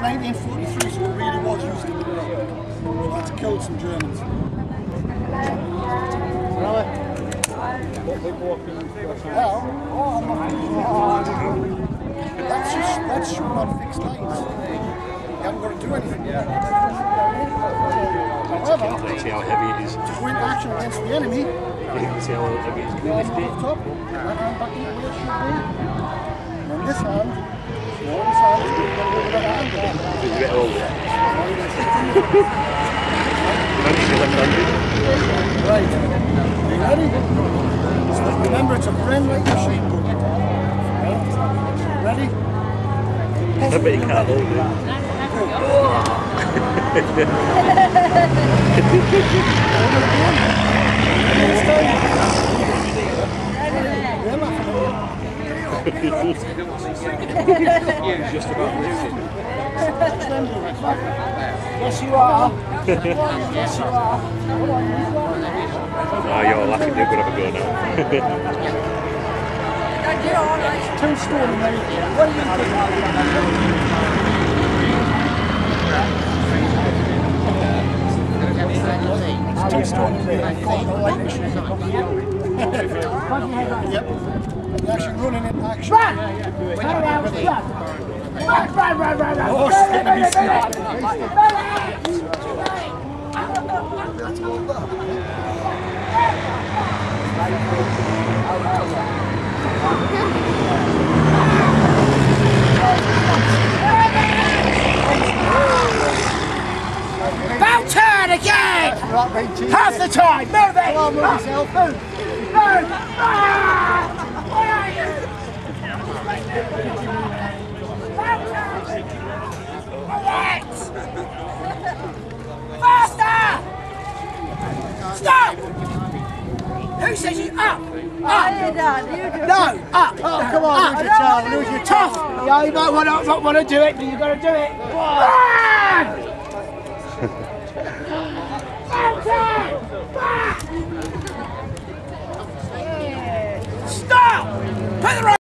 1943, so it really was used in the war. So that's killed some Germans. Really? Well, that's shooting on fixed lines. You haven't got to do anything. However, Let's see how heavy it is. to go into action against the enemy, You can see how heavy it is. Can you lift it? top, that hand back into where it should be. And then this hand, is going to go over that hand. It's a bit old. Right. Are you ready? So remember, it's a friendly machine gun. Right? Ready? I bet you can't hold it. Just about lifted. Yes, you are. Yes, you are. Oh, you're laughing. You're going to have a go now. 2 stone, mate. What do you think? It's 2 stone, mate. Yep. You're actually running in action. Oh, she's getting to be scared. About turn again! Half the time! Move it! Come on, move yourself. Move! Move! Ah! Where are you? Correct! Faster! Stop! Who says you up? Up! No, up! Oh, come on, lose your child, lose your Tough! Yeah, you might not want to do it, but you've got to do it. Run! Stop! Put the right